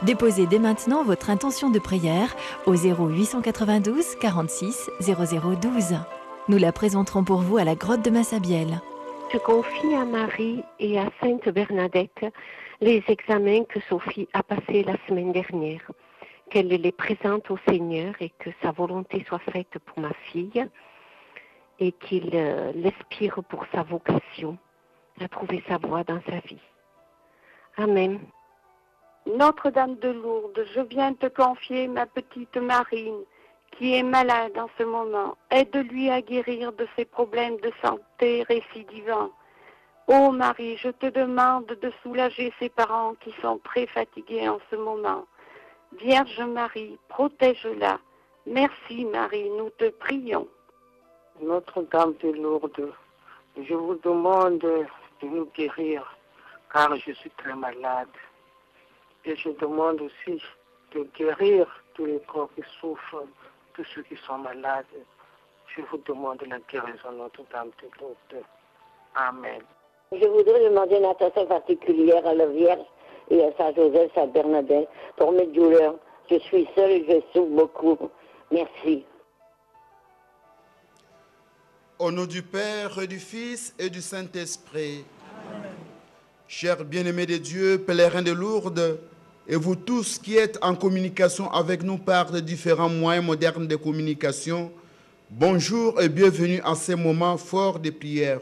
Déposez dès maintenant votre intention de prière au 0892 46 0012. Nous la présenterons pour vous à la grotte de Massabielle. Je confie à Marie et à Sainte Bernadette les examens que Sophie a passés la semaine dernière. Qu'elle les présente au Seigneur et que sa volonté soit faite pour ma fille et qu'il l'inspire pour sa vocation à trouver sa voie dans sa vie. Amen. Notre-Dame de Lourdes, je viens te confier ma petite Marine qui est malade en ce moment. Aide-lui à guérir de ses problèmes de santé récidivants. Ô Marie, je te demande de soulager ses parents qui sont très fatigués en ce moment. Vierge Marie, protège-la. Merci Marie, nous te prions. Notre-Dame de Lourdes, je vous demande de nous guérir car je suis très malade. Et je demande aussi de guérir tous les corps qui souffrent, tous ceux qui sont malades. Je vous demande la guérison de Notre-Dame de Lourdes. Amen. Je voudrais demander une attention particulière à la Vierge et à Saint Joseph, Saint Bernadette pour mes douleurs. Je suis seule et je souffre beaucoup. Merci. Au nom du Père, et du Fils et du Saint-Esprit. Chers bien-aimés de Dieu, pèlerins de Lourdes, et vous tous qui êtes en communication avec nous par de différents moyens modernes de communication, bonjour et bienvenue à ces moments forts de prière.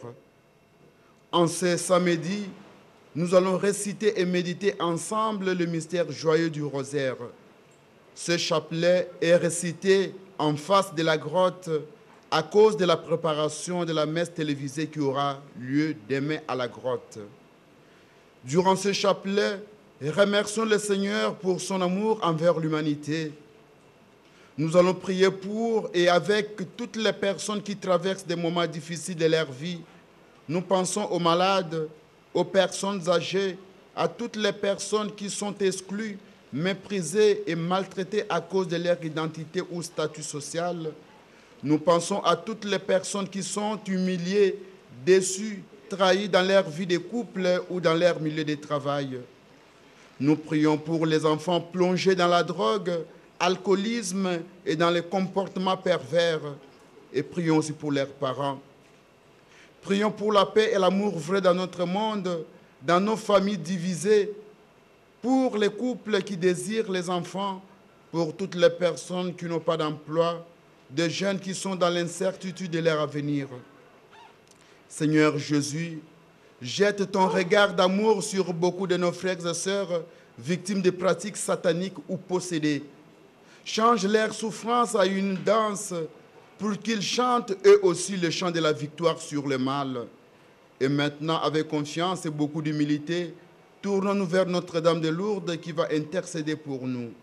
En ce samedi, nous allons réciter et méditer ensemble le mystère joyeux du rosaire. Ce chapelet est récité en face de la grotte à cause de la préparation de la messe télévisée qui aura lieu demain à la grotte. Durant ce chapelet, remercions le Seigneur pour son amour envers l'humanité. Nous allons prier pour et avec toutes les personnes qui traversent des moments difficiles de leur vie. Nous pensons aux malades, aux personnes âgées, à toutes les personnes qui sont exclues, méprisées et maltraitées à cause de leur identité ou statut social. Nous pensons à toutes les personnes qui sont humiliées, déçues, trahies dans leur vie de couple ou dans leur milieu de travail. Nous prions pour les enfants plongés dans la drogue, l'alcoolisme et dans les comportements pervers. Et prions aussi pour leurs parents. Prions pour la paix et l'amour vrai dans notre monde, dans nos familles divisées, pour les couples qui désirent les enfants, pour toutes les personnes qui n'ont pas d'emploi, des jeunes qui sont dans l'incertitude de leur avenir. Seigneur Jésus, jette ton regard d'amour sur beaucoup de nos frères et sœurs victimes de pratiques sataniques ou possédés. Change leur souffrance à une danse pour qu'ils chantent eux aussi le chant de la victoire sur le mal. Et maintenant, avec confiance et beaucoup d'humilité, tournons-nous vers Notre-Dame de Lourdes qui va intercéder pour nous.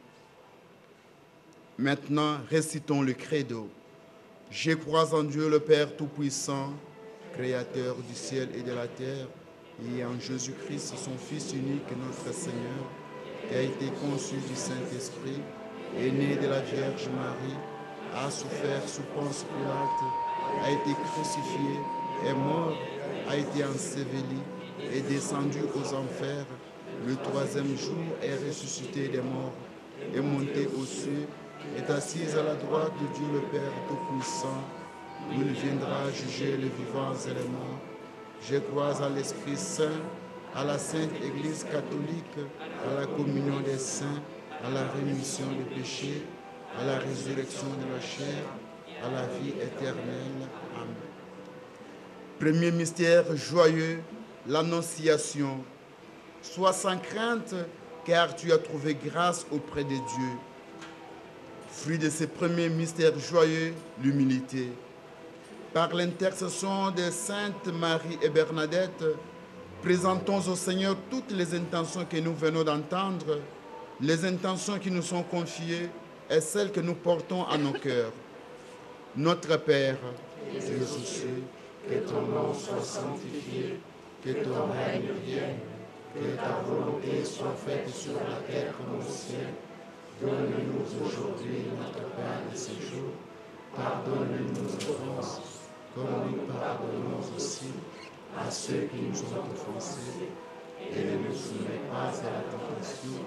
Maintenant, récitons le credo. Je crois en Dieu le Père Tout-Puissant, Créateur du ciel et de la terre, et en Jésus-Christ, son Fils unique, notre Seigneur, qui a été conçu du Saint-Esprit, est né de la Vierge Marie, a souffert sous Ponce Pilate, a été crucifié, est mort, a été enseveli, est descendu aux enfers, le troisième jour est ressuscité des morts, est monté aux cieux, est assis à la droite de Dieu le Père Tout-Puissant, où il viendra juger les vivants et les morts. Je crois à l'Esprit Saint, à la Sainte Église catholique, à la communion des saints, à la rémission des péchés, à la résurrection de la chair, à la vie éternelle. Amen. Premier mystère joyeux, l'Annonciation. Sois sans crainte, car tu as trouvé grâce auprès de Dieu. Fruit de ce premier mystère joyeux, l'humilité. Par l'intercession de Sainte Marie et Bernadette, présentons au Seigneur toutes les intentions que nous venons d'entendre, les intentions qui nous sont confiées et celles que nous portons à nos cœurs. Notre Père, qui es aux cieux, que ton nom soit sanctifié, que ton règne vienne, que ta volonté soit faite sur la terre comme au ciel. Donne-nous aujourd'hui notre pain de ce jour. Pardonne-nous nos offenses, comme nous pardonnons aussi à ceux qui nous ont offensés. Et ne nous soumets pas à la tentation,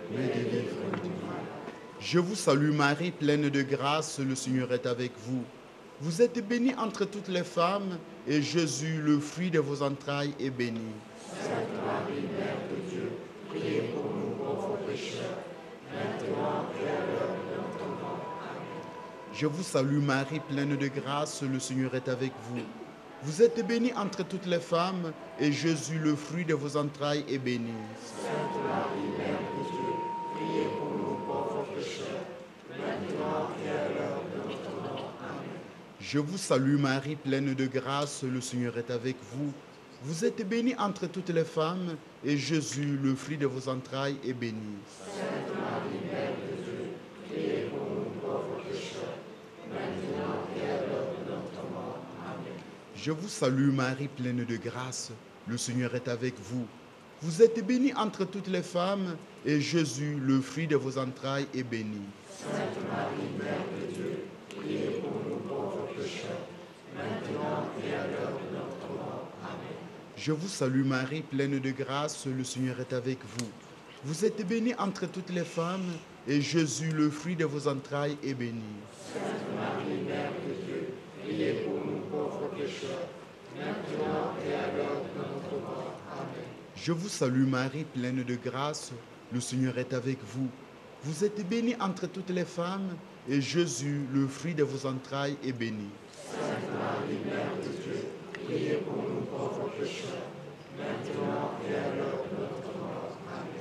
me délivre du mal. Je vous salue Marie, pleine de grâce, le Seigneur est avec vous. Vous êtes bénie entre toutes les femmes, et Jésus, le fruit de vos entrailles, est béni. Sainte Marie, Mère de Dieu, priez pour nous pauvres pécheurs, maintenant et à l'heure de notre mort. Amen. Je vous salue Marie, pleine de grâce, le Seigneur est avec vous. Vous êtes bénie entre toutes les femmes, et Jésus, le fruit de vos entrailles, est béni. Sainte Marie, Mère de Dieu, priez pour nous pauvres pécheurs, maintenant et à l'heure de notre mort. Amen. Je vous salue Marie, pleine de grâce, le Seigneur est avec vous. Vous êtes bénie entre toutes les femmes, et Jésus, le fruit de vos entrailles, est béni. Sainte Marie, Mère de Dieu, priez pour nous pauvres pécheurs, maintenant et à l'heure de notre mort. Amen. Je vous salue Marie, pleine de grâce, le Seigneur est avec vous. Vous êtes bénie entre toutes les femmes, et Jésus, le fruit de vos entrailles, est béni. Sainte Marie, Mère de Dieu, priez pour nous pauvres pécheurs, maintenant et à l'heure de notre mort. Amen. Je vous salue Marie, pleine de grâce, le Seigneur est avec vous. Vous êtes bénie entre toutes les femmes, et Jésus, le fruit de vos entrailles, est béni. Sainte Marie, Mère de Dieu, priez pour nous pauvres pécheurs, maintenant et à l'heure de notre mort. Amen. Je vous salue Marie, pleine de grâce, le Seigneur est avec vous. Vous êtes bénie entre toutes les femmes, et Jésus, le fruit de vos entrailles, est béni. Sainte Marie, Mère de Dieu, priez pour nous pauvres pécheurs, maintenant et à l'heure de notre mort. Amen.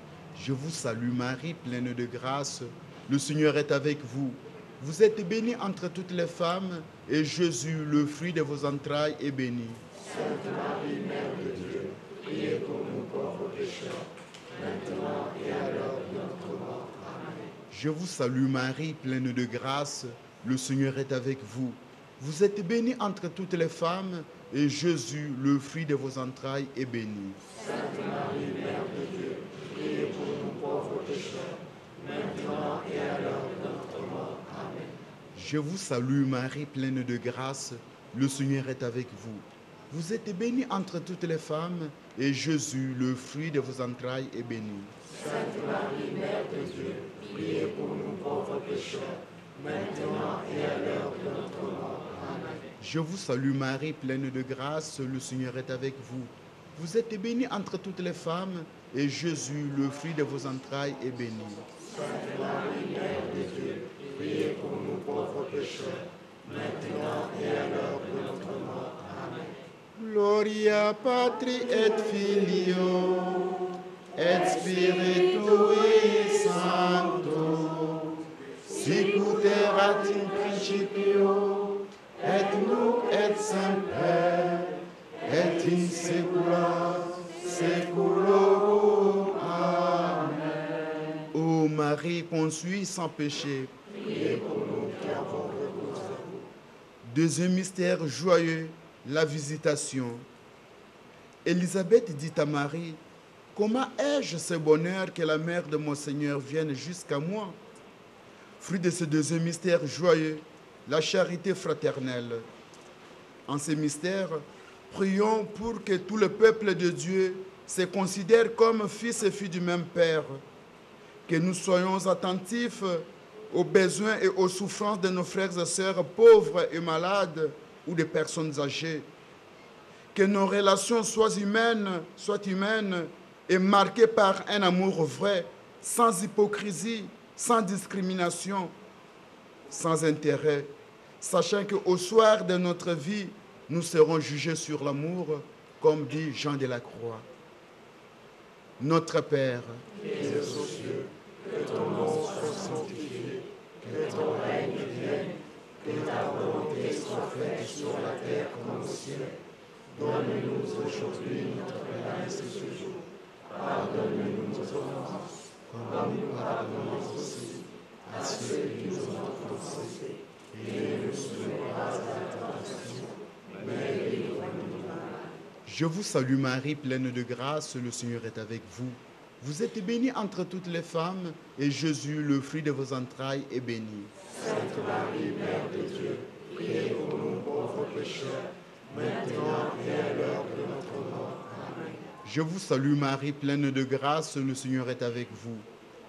Je vous salue Marie, pleine de grâce, le Seigneur est avec vous. Vous êtes bénie entre toutes les femmes, et Jésus, le fruit de vos entrailles, est béni. Sainte Marie, Mère de Dieu, priez pour nous pauvres pécheurs, maintenant et à l'heure de notre mort. Amen. Je vous salue Marie, pleine de grâce, le Seigneur est avec vous. Vous êtes bénie entre toutes les femmes, et Jésus, le fruit de vos entrailles, est béni. Sainte Marie, Mère de Dieu, priez pour nous pauvres pécheurs, maintenant et à l'heure de notre mort. Amen. Je vous salue Marie, pleine de grâce, le Seigneur est avec vous. Vous êtes bénie entre toutes les femmes, et Jésus, le fruit de vos entrailles, est béni. Sainte Marie, Mère de Dieu, priez pour nous pauvres pécheurs, maintenant et à l'heure de notre mort. Amen. Je vous salue Marie, pleine de grâce, le Seigneur est avec vous. Vous êtes bénie entre toutes les femmes, et Jésus, le fruit de vos entrailles, est béni. Sainte Marie, Mère de Dieu, priez pour nous pauvres pécheurs, maintenant et à l'heure de notre mort. Amen. Gloria Patri et Filio, et Spiritui Sancto, sicut erat in principio, et nunc et semper, et in saecula saeculorum. Amen. Ô Marie conçue sans péché, Priez pour nous qui avons recours à vous. deuxième mystère joyeux, la visitation. Élisabeth dit à Marie, « Comment ai-je ce bonheur que la mère de mon Seigneur vienne jusqu'à moi ?» Fruit de ce deuxième mystère joyeux, la charité fraternelle. En ce mystère, prions pour que tout le peuple de Dieu se considère comme fils et filles du même Père, que nous soyons attentifs aux besoins et aux souffrances de nos frères et sœurs pauvres et malades ou des personnes âgées. Que nos relations soient humaines et marquées par un amour vrai, sans hypocrisie, sans discrimination, sans intérêt, sachant qu'au soir de notre vie, nous serons jugés sur l'amour, comme dit Jean de la Croix. Notre Père, qui es aux cieux, que ton nom soit sanctifié, que ton règne vienne, que ta volonté soit faite sur la terre comme au ciel. Donne-nous aujourd'hui notre pain de ce jour. Pardonne-nous nos offenses, comme nous pardonnons aussi à ceux qui nous ont offensés. Et ne nous soumets pas à la tentation, mais livre-nous du mal. je vous salue Marie, pleine de grâce, le Seigneur est avec vous. Vous êtes bénie entre toutes les femmes, et Jésus, le fruit de vos entrailles, est béni. Sainte Marie, Mère de Dieu, priez pour nous pauvres pécheurs, maintenant et à l'heure de notre mort. Amen. Je vous salue Marie, pleine de grâce, le Seigneur est avec vous.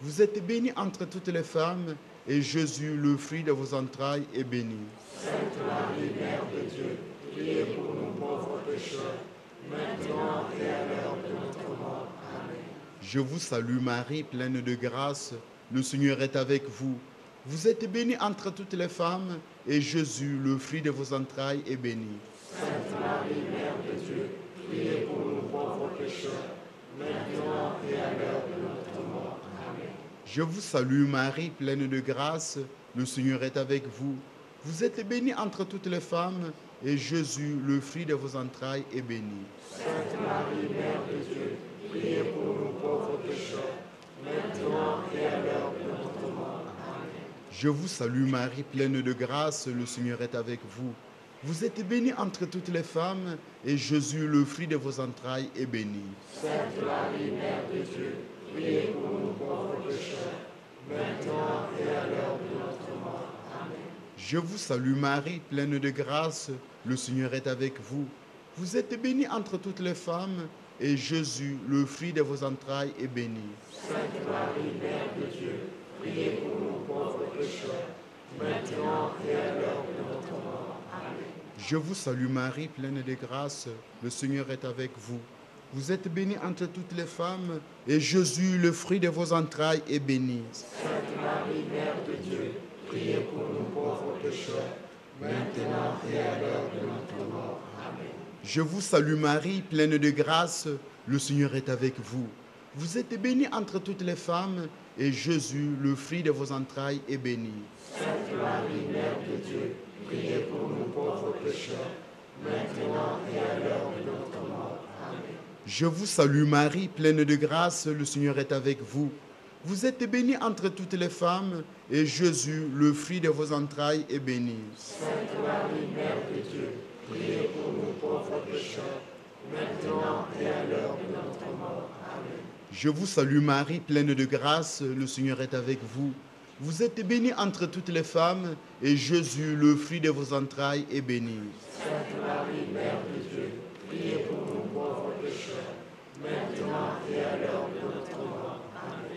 Vous êtes bénie entre toutes les femmes, et Jésus, le fruit de vos entrailles, est béni. Sainte Marie, Mère de Dieu, priez pour nous pauvres pécheurs, maintenant et à l'heure de notre mort. Amen. Je vous salue Marie, pleine de grâce, le Seigneur est avec vous. Vous êtes bénie entre toutes les femmes, et Jésus, le fruit de vos entrailles, est béni. Sainte Marie, Mère de Dieu, priez pour nous pauvres pécheurs, maintenant et à l'heure de notre mort. Amen. Je vous salue Marie, pleine de grâce, le Seigneur est avec vous. Vous êtes bénie entre toutes les femmes, et Jésus, le fruit de vos entrailles, est béni. Sainte Marie, Mère de Dieu, priez pour nous pauvres pécheurs, maintenant et à l'heure de notre mort. Amen. Je vous salue Marie, pleine de grâce, le Seigneur est avec vous. Vous êtes bénie entre toutes les femmes, et Jésus, le fruit de vos entrailles, est béni. Sainte Marie, Mère de Dieu, priez pour nous pauvres pécheurs, maintenant et à l'heure de notre mort. Amen. Je vous salue Marie, pleine de grâce, le Seigneur est avec vous. Vous êtes bénie entre toutes les femmes, et Jésus, le fruit de vos entrailles, est béni. Sainte Marie, Mère de Dieu, priez pour nous pauvres pécheurs, maintenant et à l'heure de notre mort. Amen. Je vous salue Marie, pleine de grâce, le Seigneur est avec vous. Vous êtes bénie entre toutes les femmes, et Jésus, le fruit de vos entrailles, est béni. Sainte Marie, Mère de Dieu, priez pour nous pauvres pécheurs, maintenant et à l'heure de notre mort. Amen. Je vous salue Marie, pleine de grâce, le Seigneur est avec vous. Vous êtes bénie entre toutes les femmes, et Jésus, le fruit de vos entrailles, est béni. Sainte Marie, Mère de Dieu, priez pour nous pauvres pécheurs, maintenant et à l'heure de notre mort. Amen. Je vous salue Marie, pleine de grâce, le Seigneur est avec vous. Vous êtes bénie entre toutes les femmes, et Jésus, le fruit de vos entrailles, est béni. Sainte Marie, Mère de Dieu, priez pour nous pauvres pécheurs, maintenant et à l'heure de notre mort. Amen. Je vous salue Marie, pleine de grâce, le Seigneur est avec vous. Vous êtes bénie entre toutes les femmes, et Jésus, le fruit de vos entrailles, est béni. Sainte Marie, Mère de Dieu, priez pour nous pauvres pécheurs, maintenant et à l'heure de notre mort. Amen.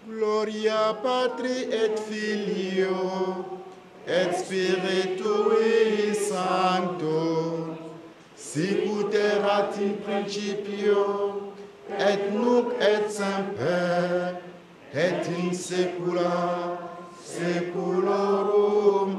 Gloria Patri et Filio, et Spiritui Sancto, sicut erat in principio, et nunc et semper, et in saecula saeculorum.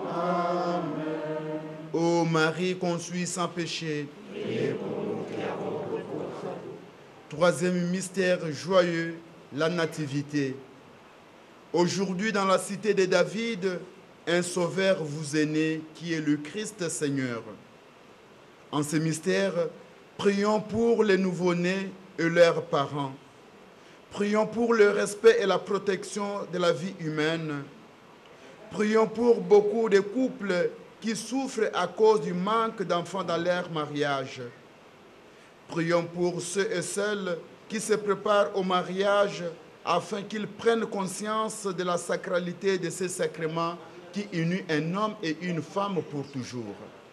Amen. Ô Marie conçue sans péché, Priez pour nous qui avons recours à vous. troisième mystère joyeux, la nativité. Aujourd'hui, dans la cité de David, un sauveur vous est né, qui est le Christ Seigneur. En ce mystère, prions pour les nouveau-nés et leurs parents. Prions pour le respect et la protection de la vie humaine. Prions pour beaucoup de couples qui souffrent à cause du manque d'enfants dans leur mariage. Prions pour ceux et celles qui se préparent au mariage afin qu'ils prennent conscience de la sacralité de ces sacrements qui unit un homme et une femme pour toujours.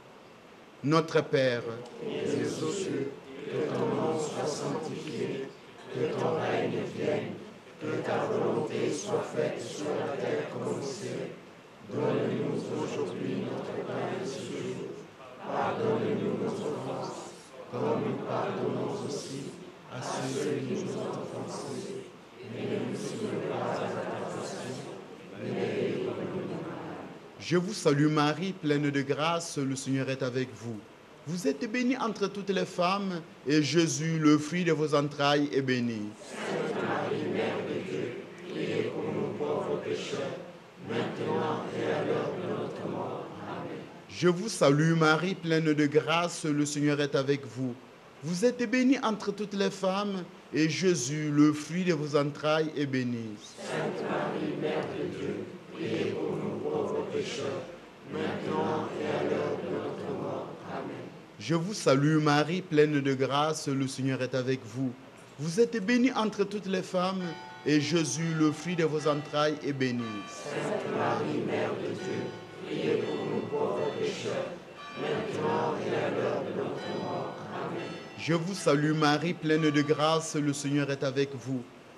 Notre Père, qui es aux cieux, que ton nom soit sanctifié, que ton règne vienne, que ta volonté soit faite sur la terre comme au ciel. Donne-nous aujourd'hui notre pain de ce jour. Pardonne-nous nos offenses, comme nous pardonnons aussi à ceux qui nous ont offensés. Et ne nous soumets pas à la tentation, mais délivre-nous du mal. je vous salue Marie, pleine de grâce, le Seigneur est avec vous. Vous êtes bénie entre toutes les femmes, et Jésus, le fruit de vos entrailles, est béni. Sainte Marie, Mère de Dieu, priez pour nous pauvres pécheurs, maintenant et à l'heure de notre mort. Amen. Je vous salue Marie, pleine de grâce, le Seigneur est avec vous. Vous êtes bénie entre toutes les femmes, et Jésus, le fruit de vos entrailles, est béni. Sainte Marie, Mère de Dieu, priez pour nous pauvres pécheurs, maintenant et à l'heure de notre mort. Amen. Je vous salue Marie, pleine de grâce, le Seigneur est avec vous. Vous êtes bénie entre toutes les femmes, et Jésus, le fruit de vos entrailles, est béni. Sainte Marie, Mère de Dieu, priez pour nous pauvres pécheurs, maintenant et à l'heure de notre mort. Amen. Je vous salue Marie, pleine de grâce, le Seigneur est avec vous.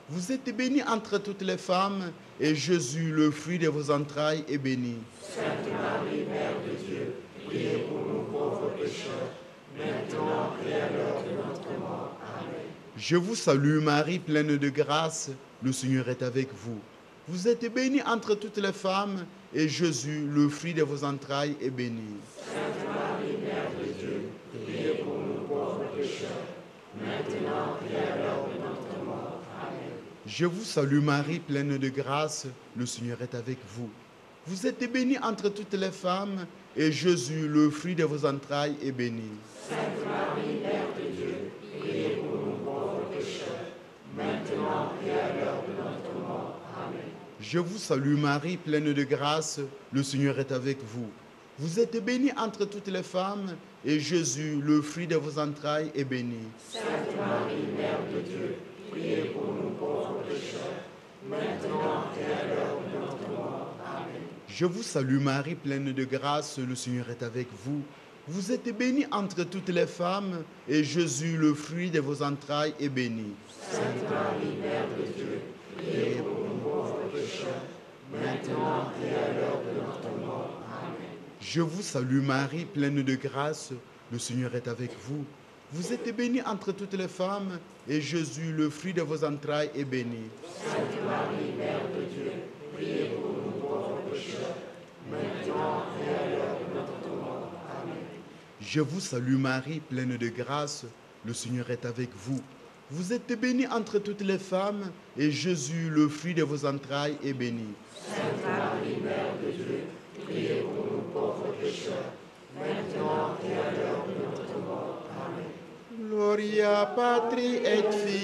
Vous êtes bénie entre toutes les femmes, et Jésus, le fruit de vos entrailles, est béni. Sainte Marie, Mère de Dieu, priez pour nous pauvres pécheurs, maintenant et à l'heure de notre mort. Amen. Je vous salue Marie, pleine de grâce, le Seigneur est avec vous. Vous êtes bénie entre toutes les femmes, et Jésus, le fruit de vos entrailles, est béni. Sainte Marie, Mère de Dieu, priez pour nous pauvres pécheurs, maintenant et à l'heure de notre mort. Amen. Je vous salue Marie, pleine de grâce, le Seigneur est avec vous. Vous êtes bénie entre toutes les femmes, et Jésus, le fruit de vos entrailles, est béni. Sainte Marie, Mère de Dieu, priez pour nous pauvres pécheurs, maintenant et à l'heure de notre mort. Amen. Je vous salue Marie, pleine de grâce, le Seigneur est avec vous. Vous êtes bénie entre toutes les femmes, et Jésus, le fruit de vos entrailles, est béni. Sainte Marie, Mère de Dieu, priez pour nous pauvres pécheurs, maintenant et à l'heure de notre mort. Amen. Je vous salue Marie, pleine de grâce, le Seigneur est avec vous. Vous êtes bénie entre toutes les femmes, et Jésus, le fruit de vos entrailles, est béni. Sainte Marie, Mère de Dieu, priez pour nous pauvres pécheurs, maintenant et à l'heure de notre mort. Amen. Je vous salue Marie, pleine de grâce, le Seigneur est avec vous. Vous êtes bénie entre toutes les femmes, et Jésus, le fruit de vos entrailles, est béni. Sainte Marie, Mère de Dieu, priez pour nous pauvres pécheurs, maintenant et à l'heure de notre mort. Amen. Je vous salue Marie, pleine de grâce, le Seigneur est avec vous. Vous êtes bénie entre toutes les femmes, et Jésus, le fruit de vos entrailles, est béni. Sainte Marie, Mère de Dieu, priez pour nous pauvres pécheurs, maintenant et à l'heure de notre mort. Amen. Gloria Patri et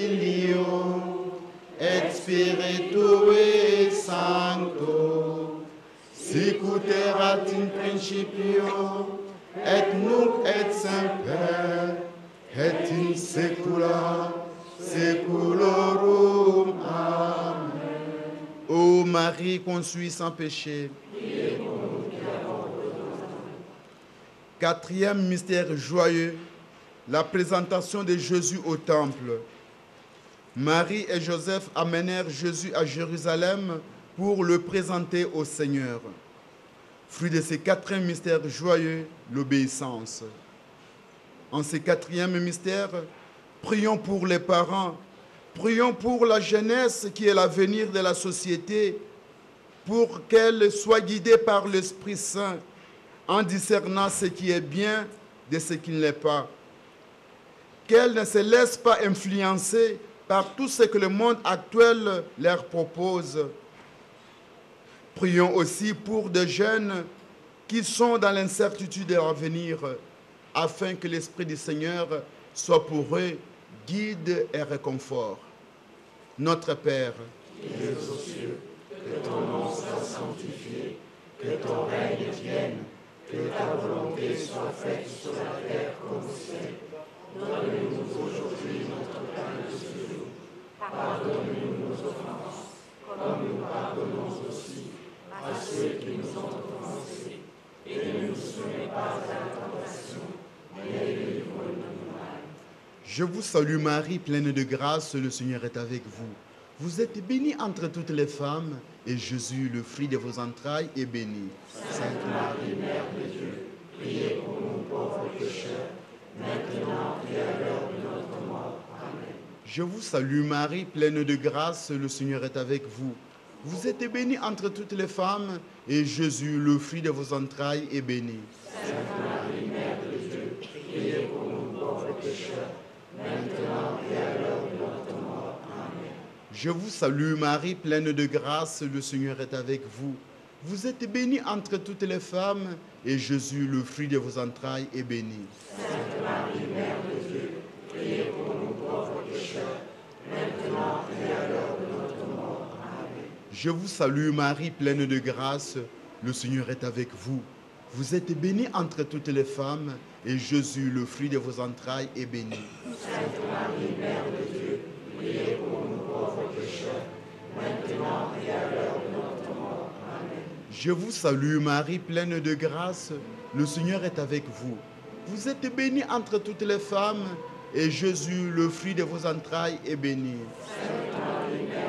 Filio, et Spiritui Sancto, sic ut erat in principio, et nunc et semper, et in saecula saeculorum. Amen. Ô Marie conçue sans péché. Quatrième mystère joyeux, la présentation de Jésus au temple. Marie et Joseph amenèrent Jésus à Jérusalem pour le présenter au Seigneur. Fruit de ce quatrième mystère joyeux, l'obéissance. En ce quatrième mystère, prions pour les parents, prions pour la jeunesse qui est l'avenir de la société, pour qu'elle soit guidée par l'Esprit Saint en discernant ce qui est bien de ce qui ne l'est pas. Qu'elle ne se laisse pas influencer par tout ce que le monde actuel leur propose. Prions aussi pour des jeunes qui sont dans l'incertitude de l'avenir, afin que l'Esprit du Seigneur soit pour eux guide et réconfort. Notre Père, qui es aux cieux, que ton nom soit sanctifié, que ton règne vienne, que ta volonté soit faite sur la terre comme au ciel. Donne-nous aujourd'hui notre pain de ce jour. Pardonne-nous nos offenses, comme nous pardonnons aussi à ceux qui nous ont offensés. Et ne nous soumets pas à la tentation, mais délivre-nous du mal. je vous salue Marie, pleine de grâce, le Seigneur est avec vous. Vous êtes bénie entre toutes les femmes, et Jésus, le fruit de vos entrailles, est béni. Sainte Marie, Mère de Dieu, priez pour nous pauvres pécheurs, maintenant et à l'heure de notre mort. Amen. Je vous salue Marie, pleine de grâce, le Seigneur est avec vous. Vous êtes bénie entre toutes les femmes, et Jésus, le fruit de vos entrailles, est béni. Sainte Marie, Mère de Dieu, priez pour nous pauvres pécheurs, maintenant et à l'heure de notre mort. Amen. Je vous salue Marie, pleine de grâce, le Seigneur est avec vous. Vous êtes bénie entre toutes les femmes, et Jésus, le fruit de vos entrailles, est béni. Sainte Marie, Mère de Dieu, priez pour nous pauvres pécheurs, maintenant et à l'heure de notre mort. Amen. Je vous salue Marie, pleine de grâce, le Seigneur est avec vous. Vous êtes bénie entre toutes les femmes, et Jésus, le fruit de vos entrailles, est béni. Sainte Marie, Mère de Dieu, priez pour nous pauvres pécheurs, maintenant et à l'heure de notre mort. Amen. Je vous salue Marie, pleine de grâce, le Seigneur est avec vous. Vous êtes bénie entre toutes les femmes, et Jésus, le fruit de vos entrailles, est béni. Sainte Marie, Mère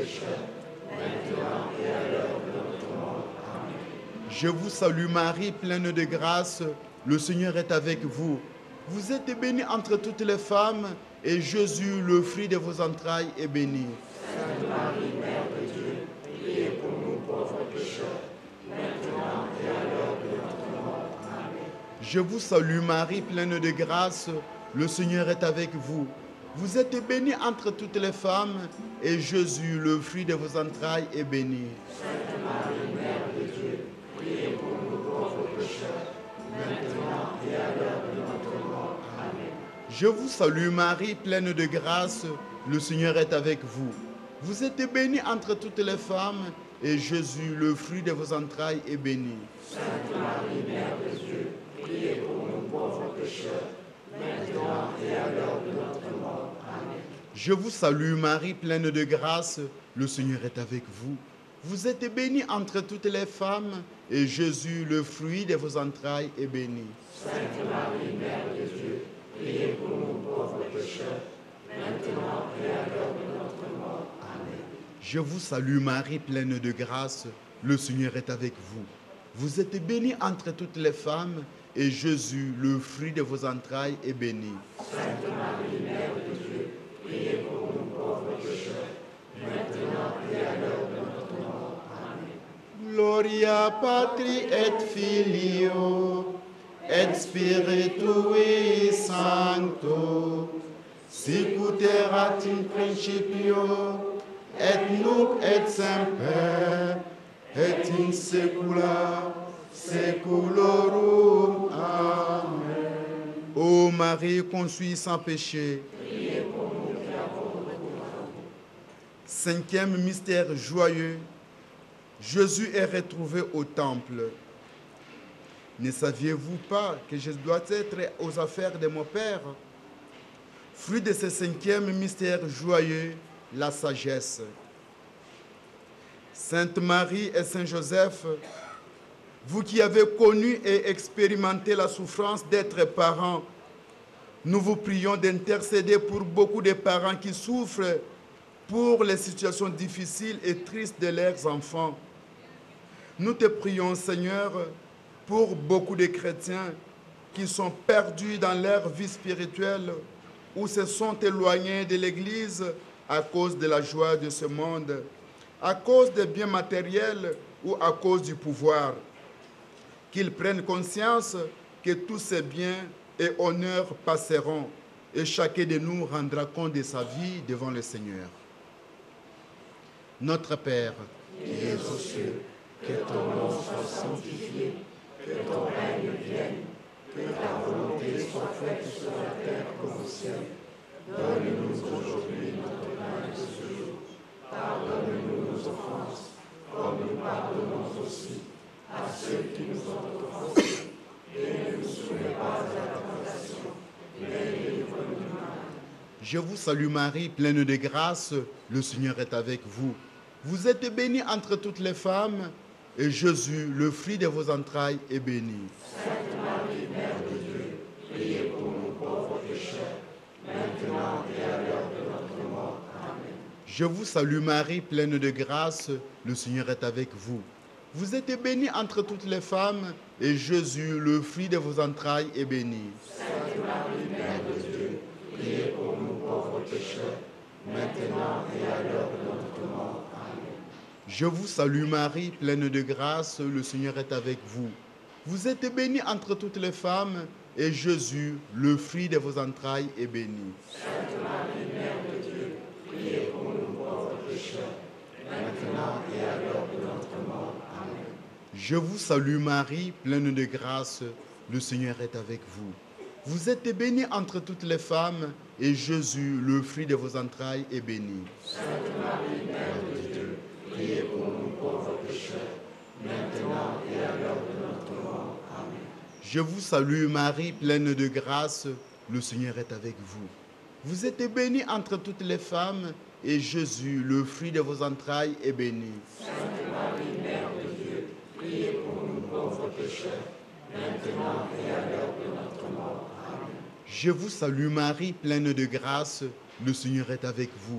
Je vous salue Marie, pleine de grâce, le Seigneur est avec vous. Vous êtes bénie entre toutes les femmes, et Jésus, le fruit de vos entrailles, est béni. Sainte Marie, Mère de Dieu, priez pour nous pauvres pécheurs, maintenant et à l'heure de notre mort. Amen. Je vous salue Marie, pleine de grâce, le Seigneur est avec vous. Vous êtes bénie entre toutes les femmes, et Jésus, le fruit de vos entrailles, est béni. Sainte Marie, Mère de Dieu, priez pour nous pauvres pécheurs, maintenant et à l'heure de notre mort. Amen. Je vous salue Marie, pleine de grâce, le Seigneur est avec vous. Vous êtes bénie entre toutes les femmes, et Jésus, le fruit de vos entrailles, est béni. Sainte Marie, Mère de Dieu, priez pour nous pauvres pécheurs, maintenant et à l'heure de notre mort. Amen. Je vous salue Marie, pleine de grâce, le Seigneur est avec vous. Vous êtes bénie entre toutes les femmes, et Jésus, le fruit de vos entrailles, est béni. Sainte Marie, Mère de Dieu, priez pour nous pauvres pécheurs, maintenant et à l'heure de notre mort. Amen. Je vous salue Marie, pleine de grâce, le Seigneur est avec vous. Vous êtes bénie entre toutes les femmes, et Jésus, le fruit de vos entrailles, est béni. Sainte Marie, Mère de Dieu, priez pour nous pauvres pécheurs, maintenant et à l'heure de notre mort. Amen. Gloria Patri et Filio, et Spiritui Sancto, sicut erat in principio, et nunc et semper, et in saecula saeculorum. Amen. Ô Marie conçue sans péché, Priez pour nous qui avons recours à vous. cinquième mystère joyeux, Jésus est retrouvé au temple. Ne saviez-vous pas que je dois être aux affaires de mon Père? Fruit de ce cinquième mystère joyeux, la sagesse. Sainte Marie et Saint Joseph, vous qui avez connu et expérimenté la souffrance d'être parents, nous vous prions d'intercéder pour beaucoup de parents qui souffrent pour les situations difficiles et tristes de leurs enfants. Nous te prions, Seigneur, pour beaucoup de chrétiens qui sont perdus dans leur vie spirituelle ou se sont éloignés de l'Église à cause de la joie de ce monde, à cause des biens matériels ou à cause du pouvoir. Qu'ils prennent conscience que tous ces biens et honneurs passeront et chacun de nous rendra compte de sa vie devant le Seigneur. Notre Père, qui es aux cieux, que ton nom soit sanctifié, que ton règne vienne, que ta volonté soit faite sur la terre comme au ciel. Donne-nous aujourd'hui notre pain de ce jour. Pardonne-nous nos offenses, comme nous pardonnons aussi à ceux qui nous ont offensés. Et ne nous soumets pas à la tentation, mais délivre-nous du mal. je vous salue Marie, pleine de grâce, le Seigneur est avec vous. Vous êtes bénie entre toutes les femmes, et Jésus, le fruit de vos entrailles, est béni. Sainte Marie, Mère de Dieu, priez pour nous pauvres pécheurs, maintenant et à l'heure de notre mort. Amen. Je vous salue Marie, pleine de grâce, le Seigneur est avec vous. Vous êtes bénie entre toutes les femmes, et Jésus, le fruit de vos entrailles, est béni. Sainte Marie, Mère de Dieu, priez pour nous pauvres pécheurs, maintenant et à l'heure de notre mort. Amen. Je vous salue Marie, pleine de grâce, le Seigneur est avec vous. Vous êtes bénie entre toutes les femmes, et Jésus, le fruit de vos entrailles, est béni. Sainte Marie, Mère de Dieu, priez pour nous pauvres pécheurs, maintenant et à l'heure de notre mort. Amen. Je vous salue Marie, pleine de grâce, le Seigneur est avec vous. Vous êtes bénie entre toutes les femmes, et Jésus, le fruit de vos entrailles, est béni. Sainte Marie, Mère de Dieu, priez pour nous pauvres pécheurs, maintenant et à l'heure de notre mort. Amen. Je vous salue Marie, pleine de grâce, le Seigneur est avec vous. Vous êtes bénie entre toutes les femmes, et Jésus, le fruit de vos entrailles, est béni. Sainte Marie, Mère de Dieu, priez pour nous pauvres pécheurs, maintenant et à l'heure de notre mort. Amen. Je vous salue Marie, pleine de grâce, le Seigneur est avec vous.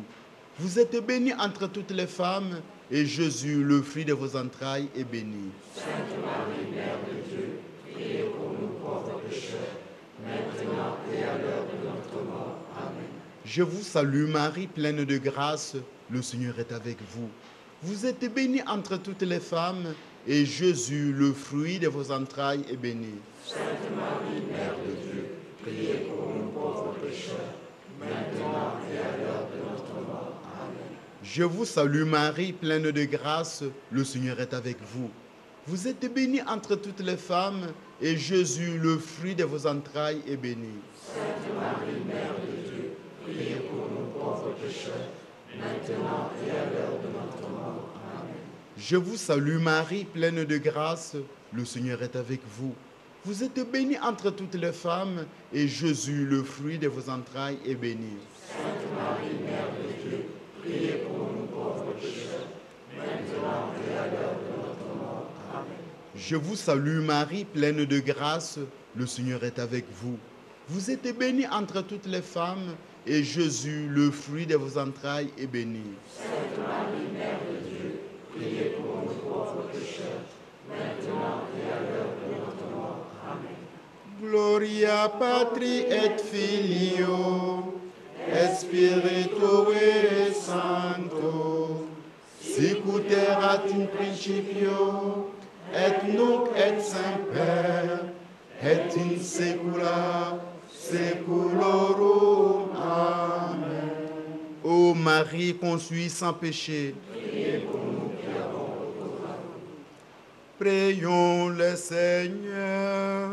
Vous êtes bénie entre toutes les femmes, et Jésus, le fruit de vos entrailles, est béni. Sainte Marie, Mère de Dieu, priez pour nous pauvres pécheurs, maintenant et à l'heure de notre mort. Amen. Je vous salue Marie, pleine de grâce, le Seigneur est avec vous. Vous êtes bénie entre toutes les femmes, et Jésus, le fruit de vos entrailles, est béni. Sainte Marie, Mère de Dieu, priez pour nous pauvres pécheurs, maintenant et à l'heure de notre mort. Amen. Je vous salue Marie, pleine de grâce, le Seigneur est avec vous. Vous êtes bénie entre toutes les femmes, et Jésus, le fruit de vos entrailles, est béni. Sainte Marie, Mère de Dieu, priez pour nous pauvres pécheurs, maintenant et à l'heure de notre mort. Amen. Je vous salue Marie, pleine de grâce, le Seigneur est avec vous. Vous êtes bénie entre toutes les femmes, et Jésus, le fruit de vos entrailles, est béni. Sainte Marie, Mère de Dieu, priez pour nous pauvres pécheurs, maintenant et à l'heure de notre mort. Amen. Je vous salue Marie, pleine de grâce, le Seigneur est avec vous. Vous êtes bénie entre toutes les femmes, et Jésus, le fruit de vos entrailles, est béni. Sainte Marie, Mère de Dieu, priez pour nous pauvres pécheurs, maintenant et à l'heure de notre mort. Amen. Gloria patri et filio, et spiritui sancto, sicut erat in principio, et nunc et semper, et in saecula saeculorum. Amen. Ô Marie conçue sans péché, Priez pour nous qui avons recours à vous. prions le Seigneur.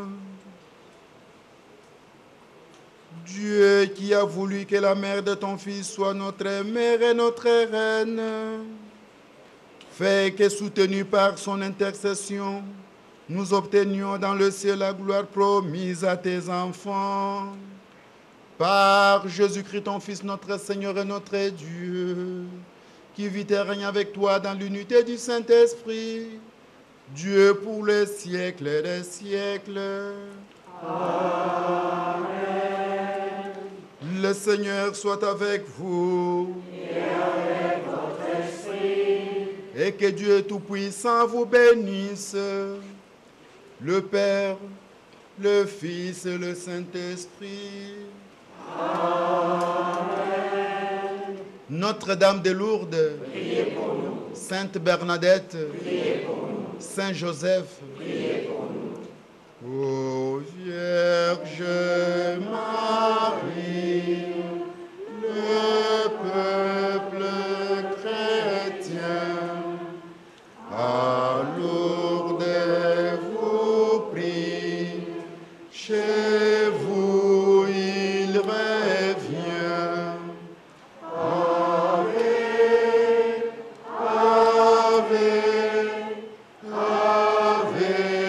Dieu qui a voulu que la mère de ton Fils soit notre mère et notre reine, fais que, soutenus par son intercession, nous obtenions dans le ciel la gloire promise à tes enfants. Par Jésus-Christ, ton Fils, notre Seigneur et notre Dieu, qui vit et règne avec toi dans l'unité du Saint-Esprit, Dieu pour les siècles des siècles. Amen. Le Seigneur soit avec vous. Et avec votre esprit. Et que Dieu Tout-Puissant vous bénisse, le Père, le Fils et le Saint-Esprit. Amen. Notre-Dame de Lourdes, Priez pour nous. Sainte Bernadette, Priez pour nous. Saint Joseph, Priez pour nous. ô Vierge Marie, le peuple chrétien, à Lourdes vous prie, chez vous il revient. Ave, Ave, Ave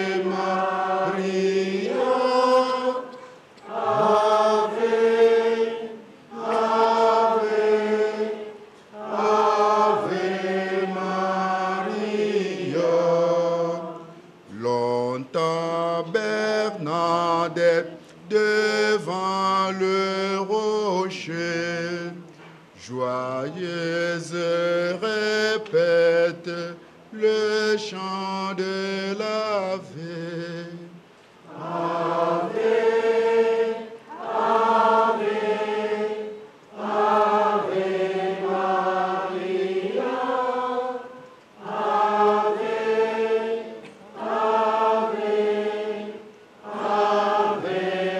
Maria, Ave, Ave, Ave Maria. Longtemps Bernadette devant le rocher, joyeuse répète le chant de la veille. Ave, Ave, Ave Maria, Ave, Ave, Ave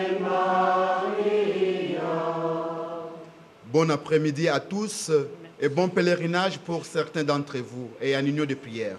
Maria. Bon après-midi à tous et bon pèlerinage pour certains d'entre vous et en union de prière.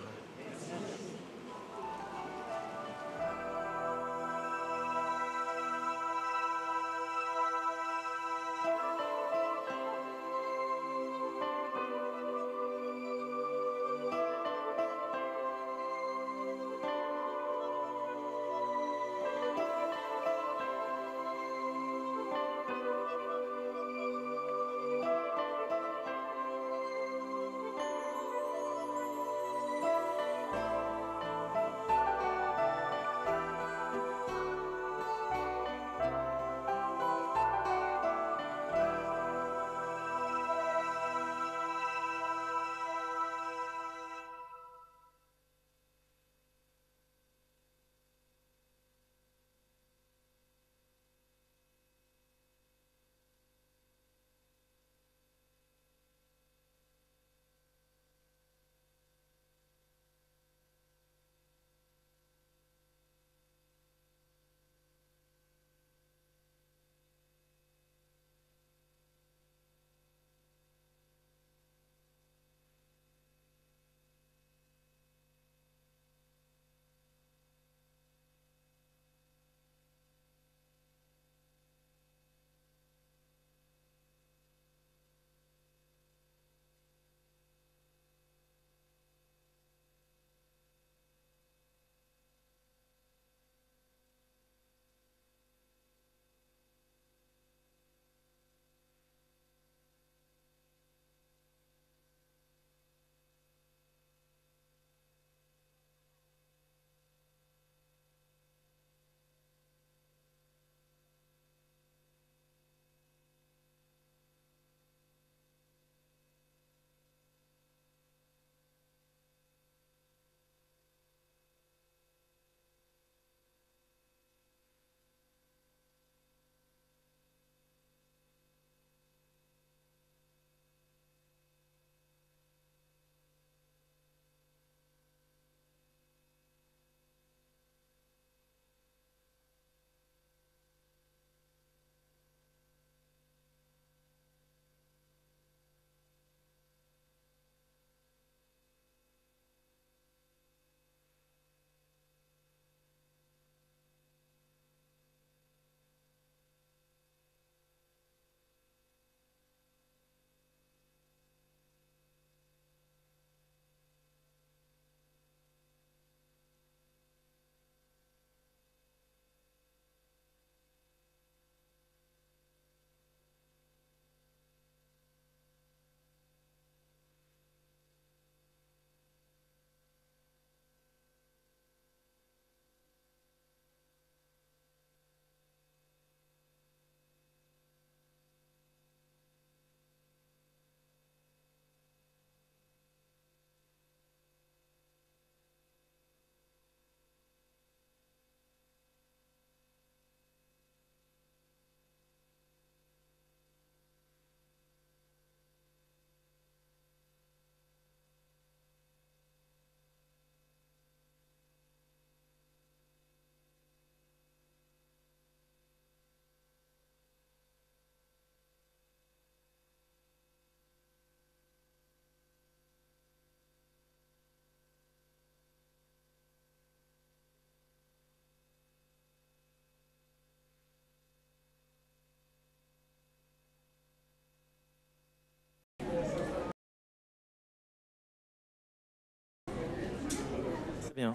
Très bien.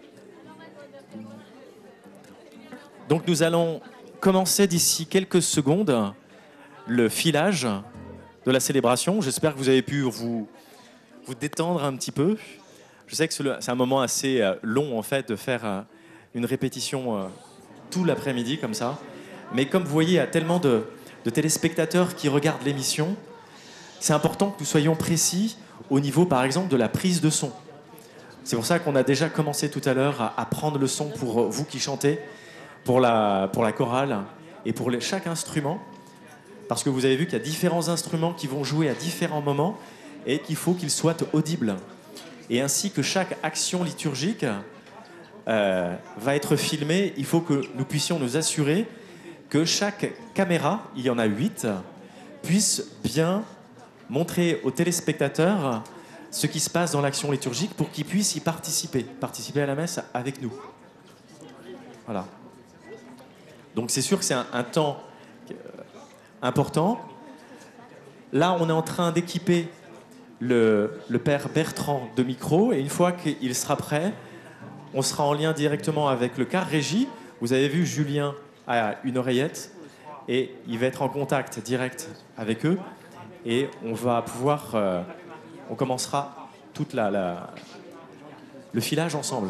Donc nous allons commencer d'ici quelques secondes le filage de la célébration. J'espère que vous avez pu vous détendre un petit peu. Je sais que c'est un moment assez long en fait de faire une répétition tout l'après-midi comme ça. Mais comme vous voyez, il y a tellement de téléspectateurs qui regardent l'émission, c'est important que nous soyons précis au niveau par exemple de la prise de son. C'est pour ça qu'on a déjà commencé tout à l'heure à prendre le son pour vous qui chantez, pour la chorale et pour chaque instrument. Parce que vous avez vu qu'il y a différents instruments qui vont jouer à différents moments et qu'il faut qu'ils soient audibles. Et ainsi que chaque action liturgique va être filmée, il faut que nous puissions nous assurer que chaque caméra, il y en a 8, puisse bien montrer aux téléspectateurs ce qui se passe dans l'action liturgique pour qu'ils puissent y participer à la messe avec nous. Voilà. Donc c'est sûr que c'est un temps important. Là, on est en train d'équiper le père Bertrand de micro et une fois qu'il sera prêt, on sera en lien directement avec le car régie. Vous avez vu, Julien a une oreillette et il va être en contact direct avec eux et on va pouvoir... on commencera toute le filage ensemble.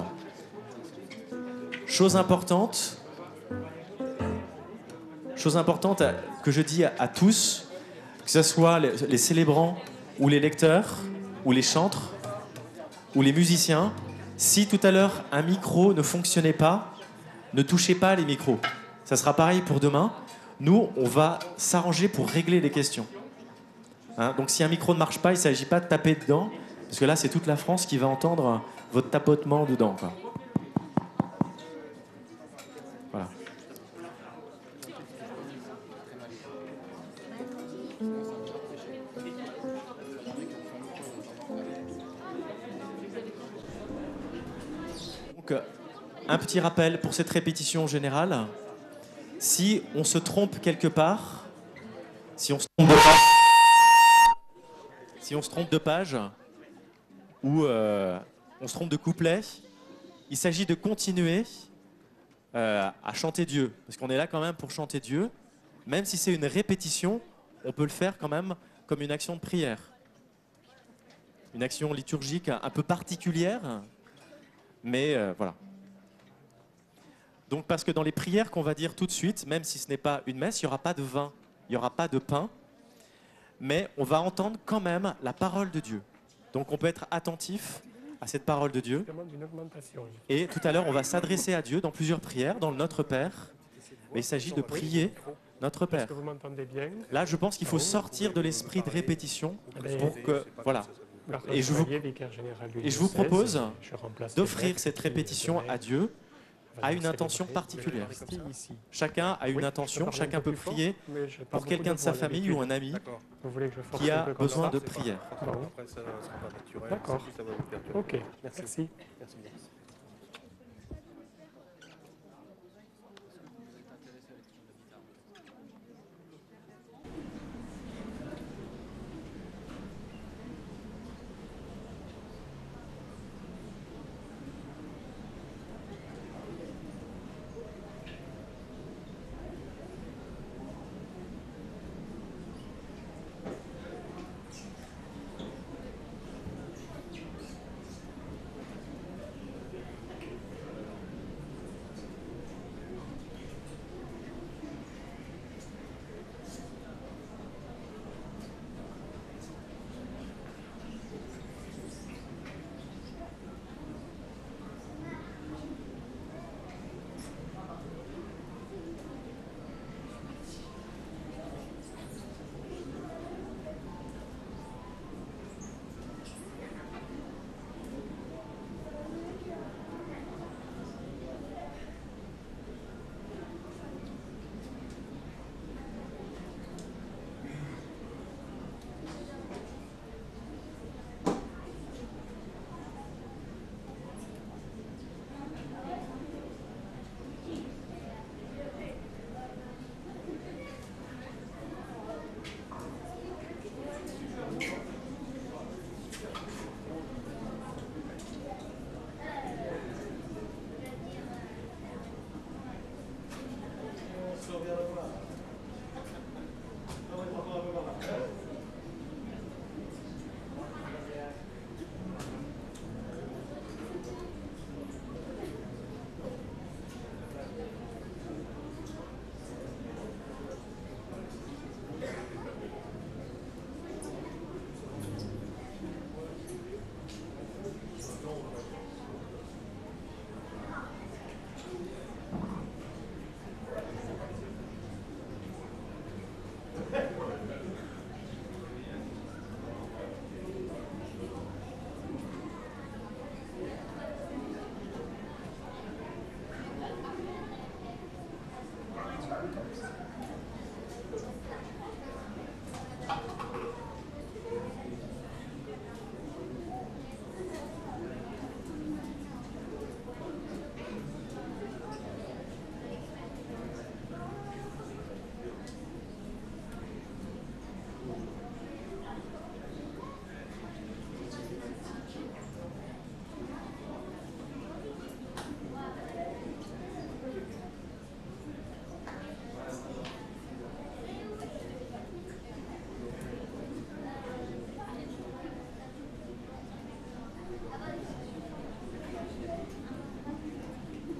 Chose importante que je dis à tous, que ce soit les célébrants ou les lecteurs ou les chantres ou les musiciens, si tout à l'heure un micro ne fonctionnait pas, ne touchez pas les micros. Ça sera pareil pour demain. Nous, on va s'arranger pour régler les questions. Hein, donc si un micro ne marche pas, il ne s'agit pas de taper dedans, parce que là, c'est toute la France qui va entendre votre tapotement dedans, quoi. Voilà. Donc, un petit rappel pour cette répétition générale. Si on se trompe quelque part, si on se trompe de page ou on se trompe de couplet, il s'agit de continuer à chanter Dieu. Parce qu'on est là quand même pour chanter Dieu. Même si c'est une répétition, on peut le faire quand même comme une action de prière. Une action liturgique un peu particulière, mais voilà. Donc parce que dans les prières qu'on va dire tout de suite, même si ce n'est pas une messe, il n'y aura pas de vin, il n'y aura pas de pain, mais on va entendre quand même la parole de Dieu. Donc on peut être attentif à cette parole de Dieu. Et tout à l'heure, on va s'adresser à Dieu dans plusieurs prières, dans le Notre Père. Mais il s'agit de prier Notre Père. Là, je pense qu'il faut sortir de l'esprit de répétition pour que... Voilà. Et je vous propose d'offrir cette répétition à Dieu a une intention particulière. Chacun a une intention, chacun peut prier pour quelqu'un de sa famille ou un ami qui a besoin de prière. D'accord. Ok, merci.